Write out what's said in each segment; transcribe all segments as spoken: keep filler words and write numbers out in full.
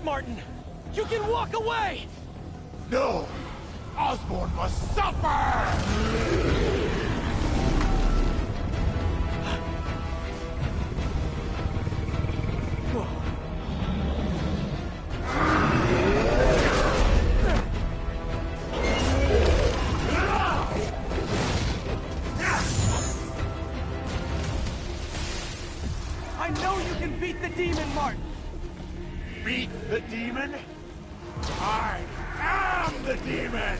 Martin! You can walk away! No! Osborn must suffer! I know you can beat the demon, Martin! Beat the demon? I am the demon!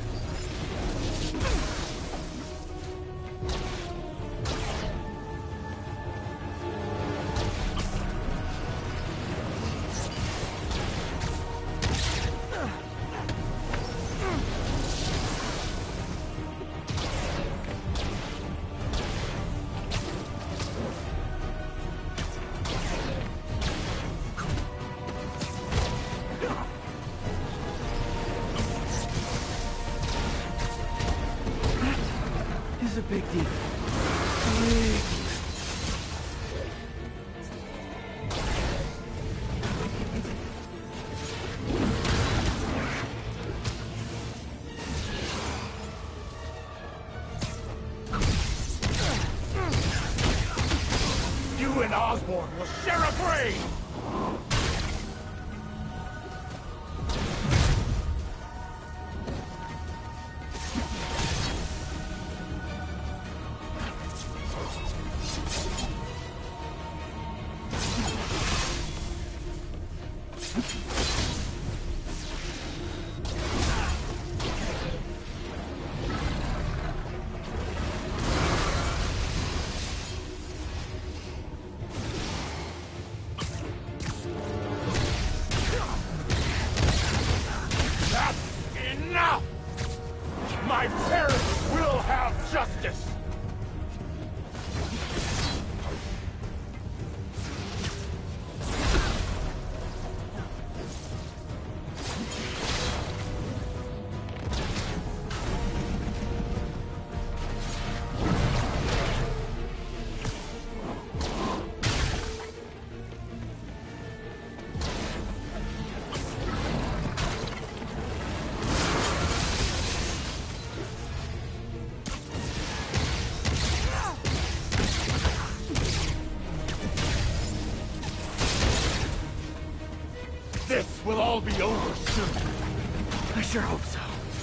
This is a big deal. Big. You and Osborn will share a brain! Enough! My parents will have justice! This will all be over soon. I sure hope so.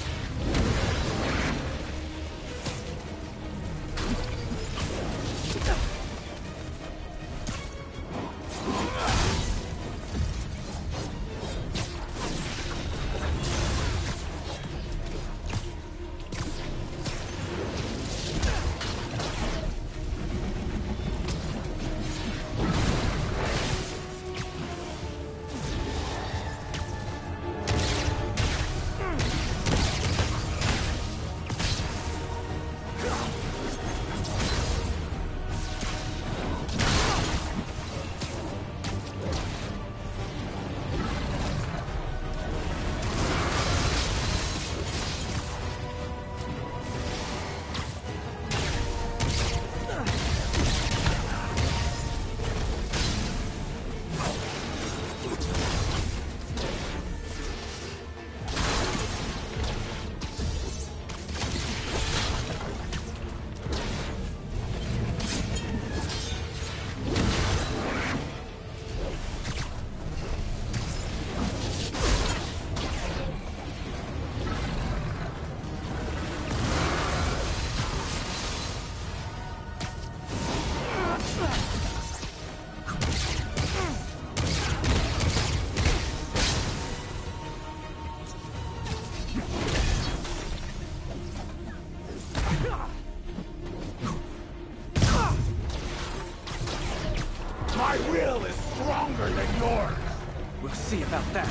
My will is stronger than yours! We'll see about that.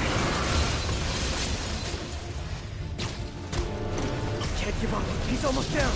Can't give up. He's almost down.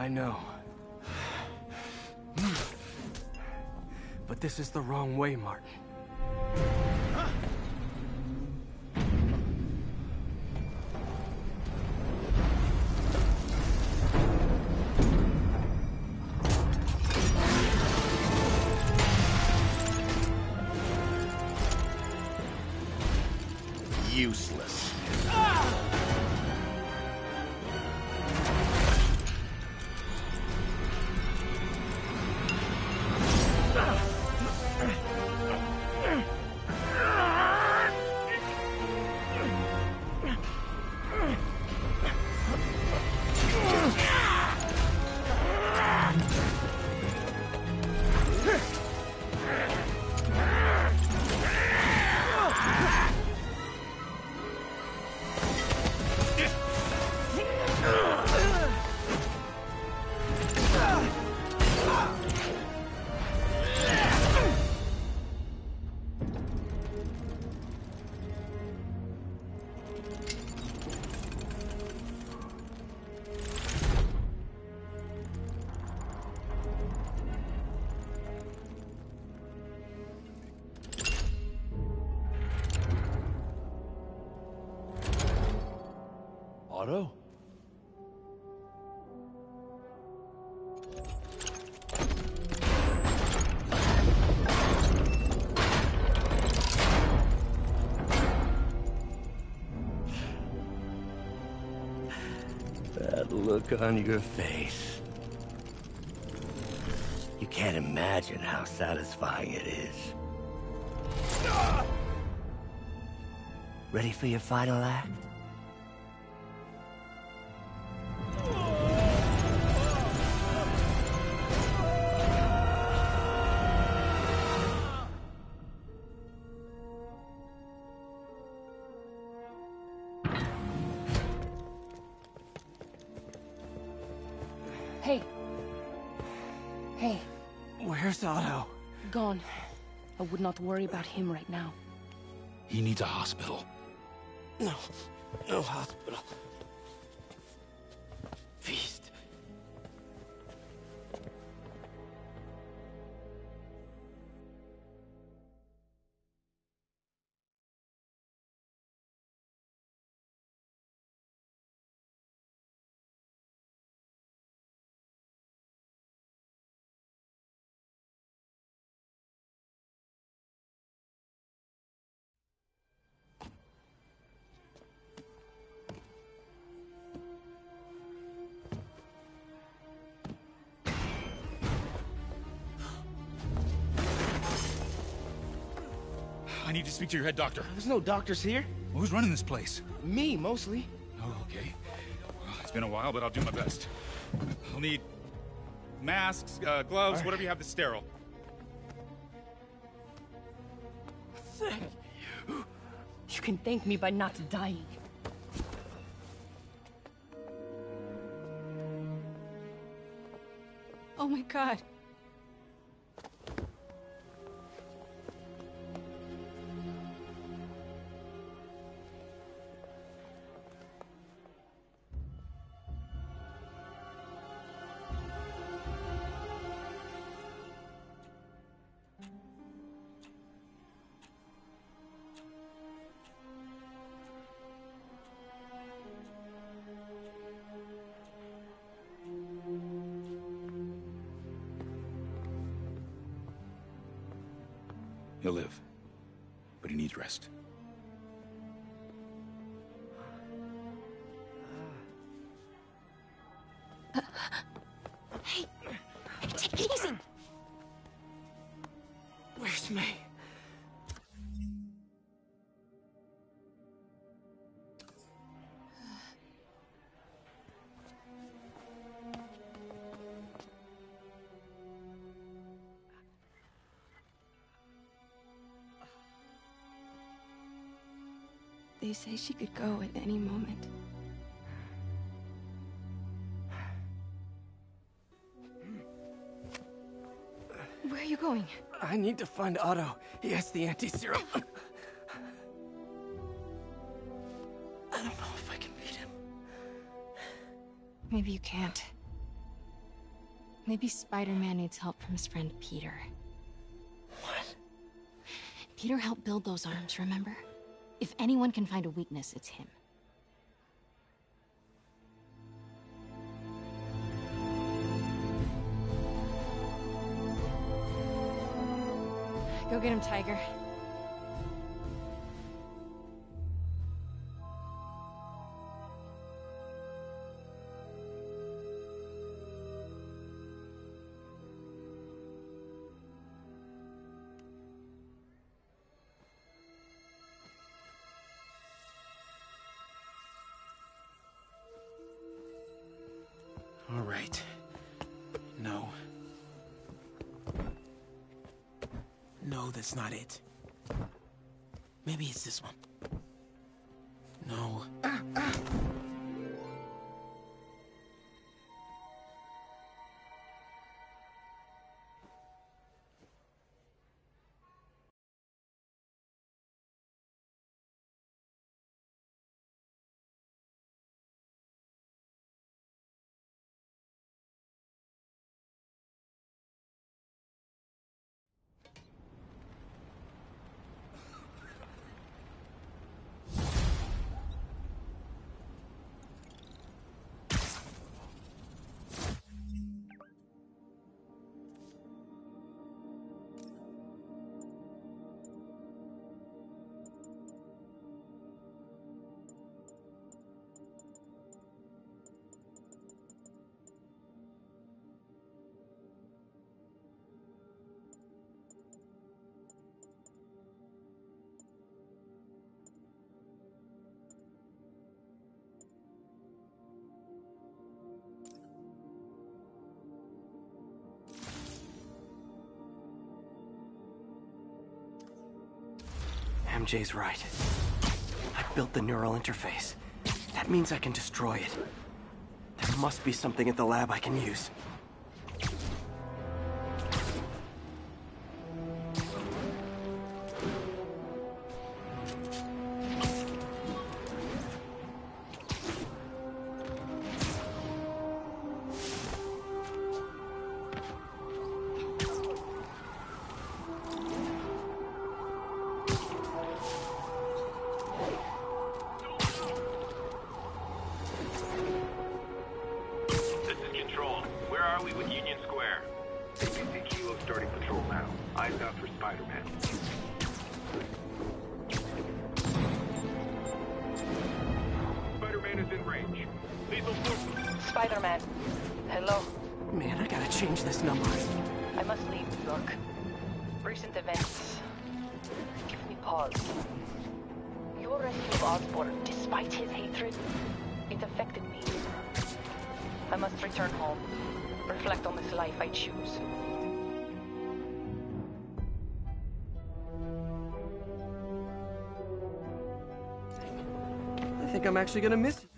I know. But this is the wrong way, Martin. Useless. Otto? That look on your face. You can't imagine how satisfying it is. Ready for your final act? Hey. Hey. Where's Otto? Gone. I would not worry about him right now. He needs a hospital. No. No hospital. Feast. I need to speak to your head doctor. There's no doctors here. Well, who's running this place? Me, mostly. Oh, okay. Well, it's been a while, but I'll do my best. I'll need masks, uh, gloves, right. whatever you have that's sterile. Thank you. You can thank me by not dying. Oh my God. He'll live, but he needs rest. Hey, take it easy. Where's May? They say she could go at any moment. Where are you going? I need to find Otto. He has the anti-serum. I don't know if I can beat him. Maybe you can't. Maybe Spider-Man needs help from his friend Peter. What? Peter helped build those arms, remember? If anyone can find a weakness, it's him. Go get him, Tiger. All right. No. No, that's not it. Maybe it's this one. No. Ah, ah. M J's right. I built the neural interface. That means I can destroy it. There must be something at the lab I can use. Spider-Man. Hello. Man, I gotta change this number. I must leave New York. Recent events give me pause. Your rescue of Osborn, despite his hatred, it affected me. I must return home, reflect on this life I choose. I think I'm actually gonna miss you.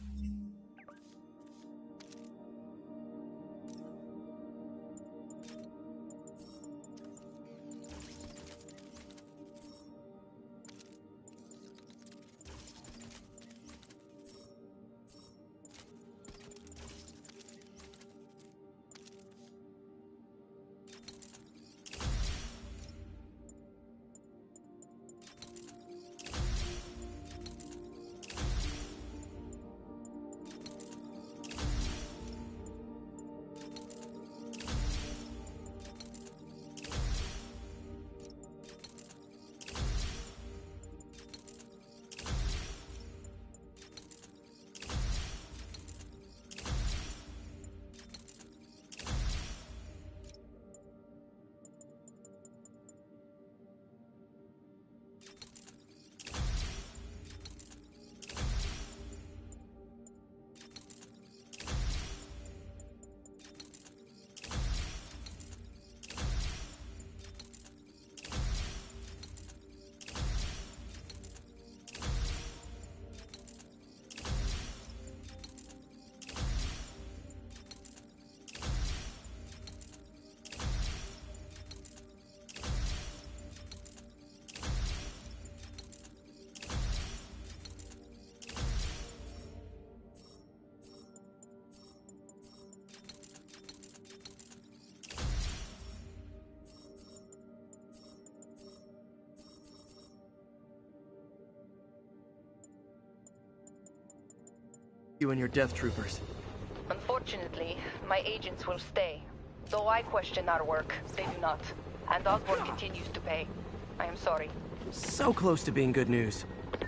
You and your death troopers. Unfortunately, my agents will stay. Though I question our work, they do not. And Osborn continues to pay. I am sorry. So close to being good news.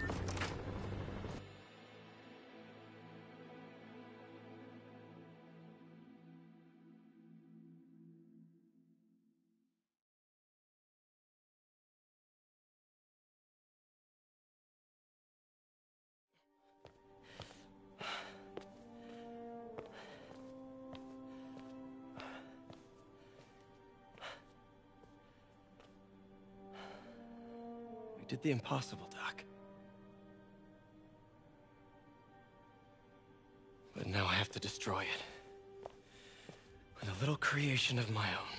We did the impossible, Doc. But now I have to destroy it. With a little creation of my own.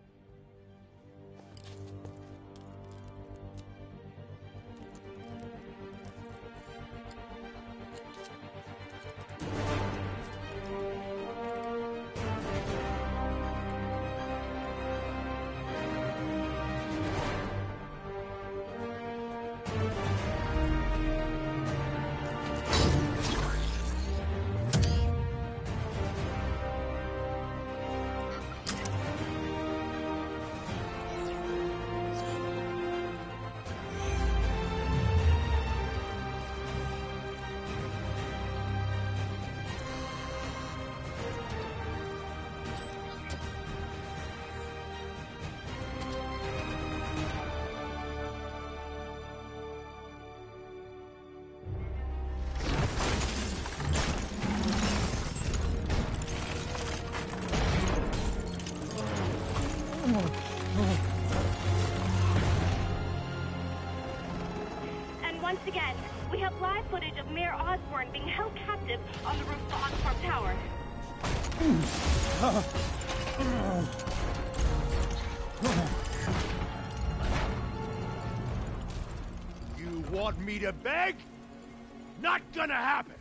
And once again, we have live footage of Mayor Osborn being held captive on the roof of Oscorp Tower. You want me to beg? Not gonna happen!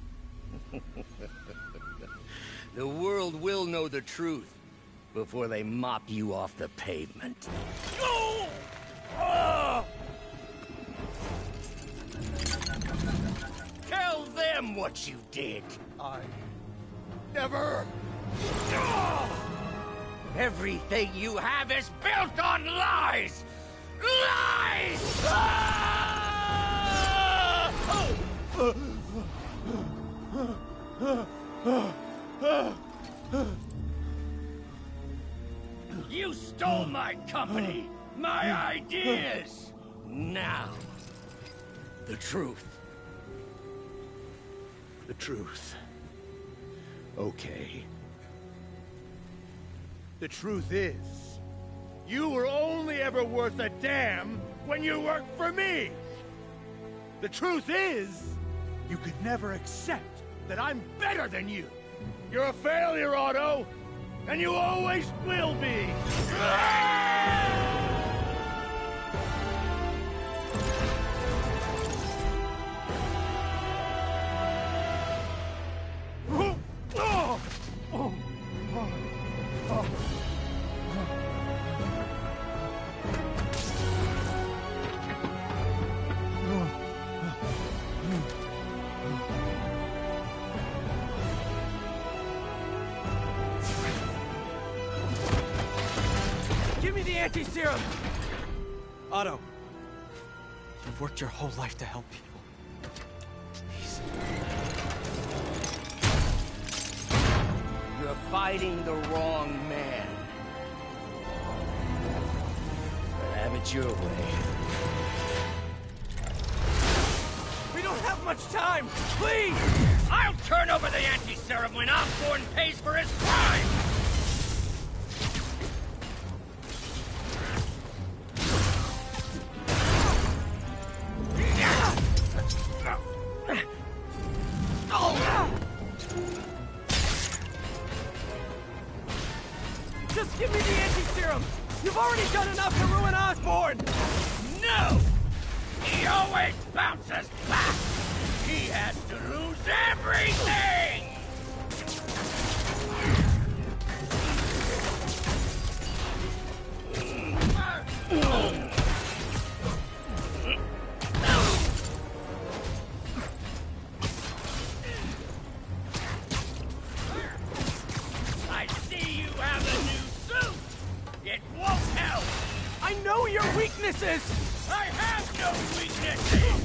The world will know the truth before they mop you off the pavement. Go! Ah! Tell them what you did. I... never... Ah! Everything you have is built on lies! Lies! Ah! Oh! You stole my company, my ideas! Now, the truth. The truth. Okay. The truth is, you were only ever worth a damn when you worked for me! The truth is, you could never accept that I'm better than you! You're a failure, Otto! And you always will be! Give me the anti-serum! Otto, you've worked your whole life to help people. Please. You're fighting the wrong man. But have it your way. We don't have much time! Please! I'll turn over the anti-serum when Osborn pays for his crime! Just give me the anti-serum! You've already done enough to ruin Osborn! No! He always bounces back! He has to lose everything! I know your weaknesses! I have no weaknesses!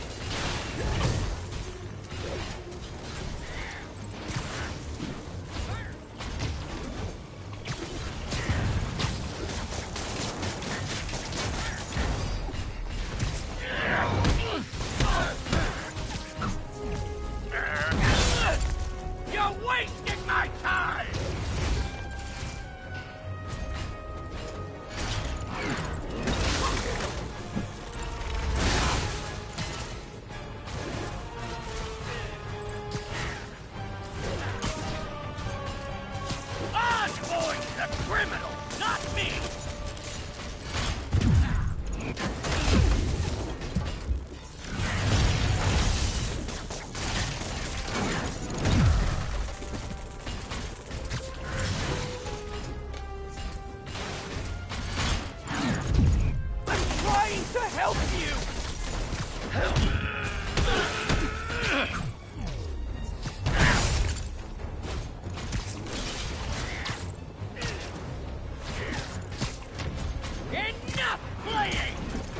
You're wasting my time! Osborn's the criminal, not me! I'm trying to help you! Enough playing!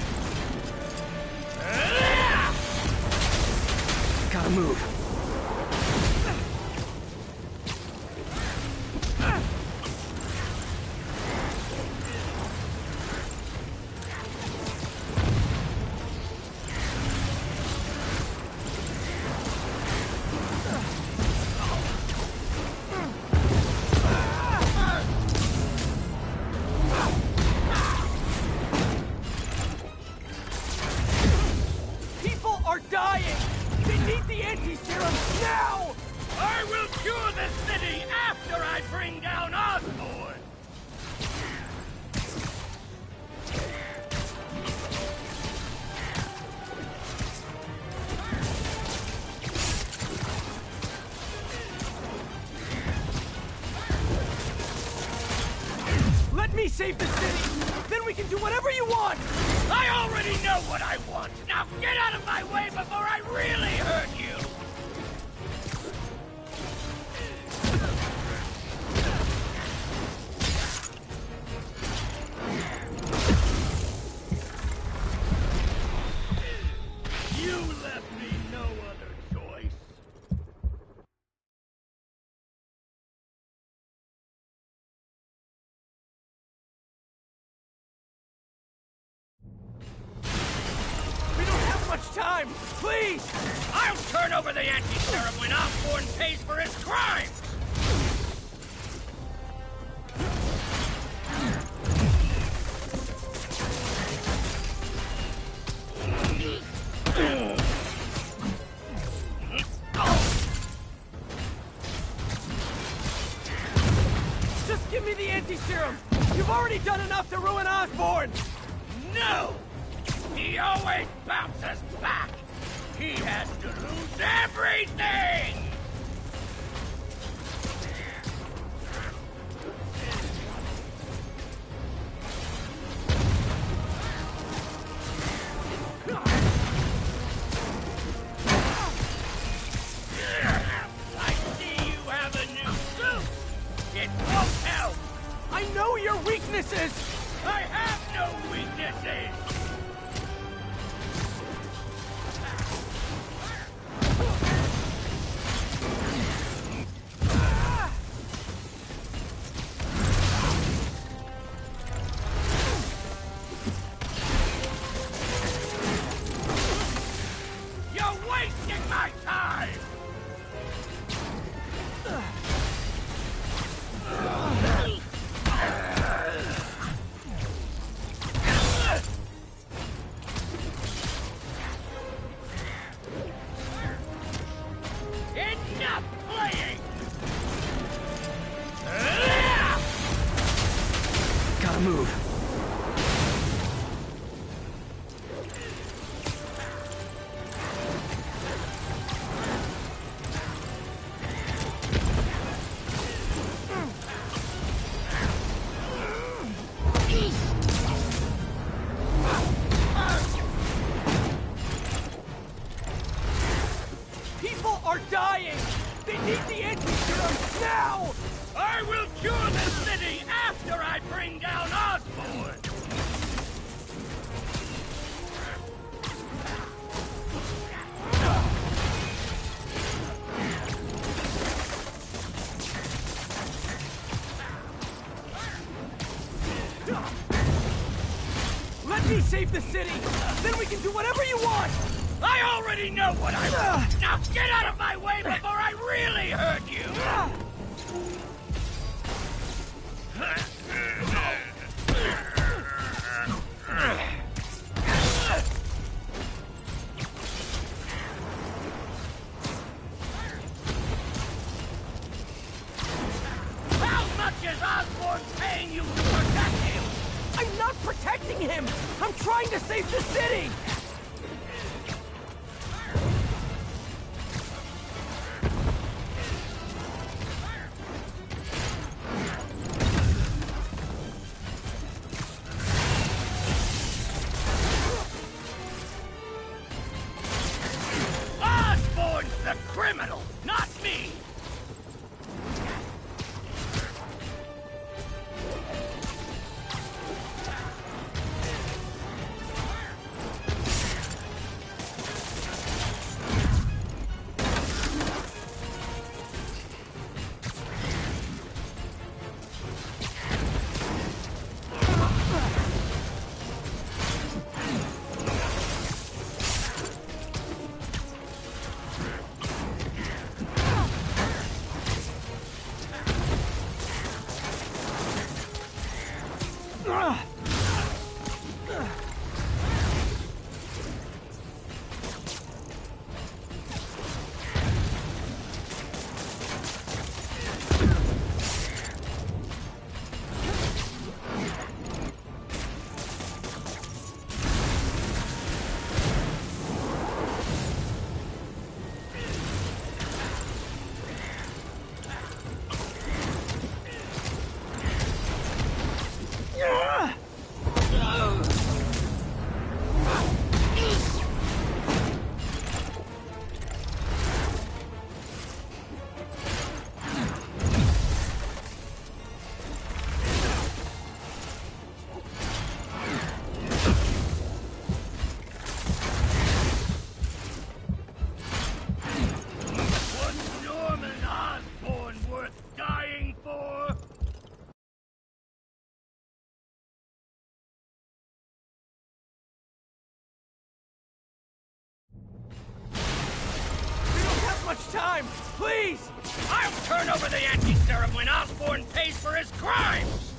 Gotta move. People are dying! They need the anti-serum now! I will cure the city after I bring down Osborn! Let me save the city! Then we can do whatever you want! I already know what I want! Now get out of my way before I really hurt you! You left me no other choice. We don't have much time! Please! I'll turn over the anti-serum when Osborn pays for his crimes! Just give me the anti-serum! You've already done enough to ruin Osborn! No! He always bounces back! He has to lose everything! I see you have a new suit! It won't help! I know your weaknesses! I have no weaknesses! You're wasting my time! Enough playing! Gotta move. People are dying! They need the anti-serum now! I will cure the city after I bring down Osborn! me save the city! Then we can do whatever you want! I already know what I want! Now get out of my way before I really hurt you! How much is Osborn paying you to protect him? I'm not protecting him! I'm trying to save the city! Osborn's the criminal, not me! Time, please! I'll turn over the anti-serum when Osborn pays for his crimes!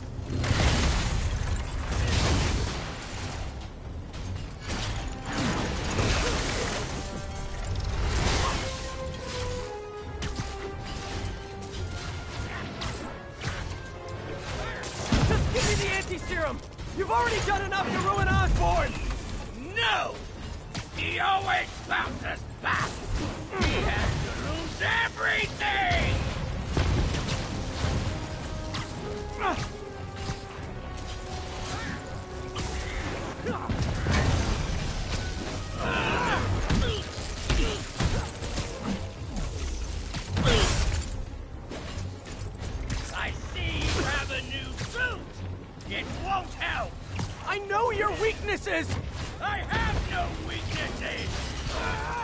Just give me the anti-serum! You've already done enough to ruin Osborn! No! He always bounces back! He has to lose everything! I see you have a new suit! It won't help! I know your weaknesses! I have no weaknesses!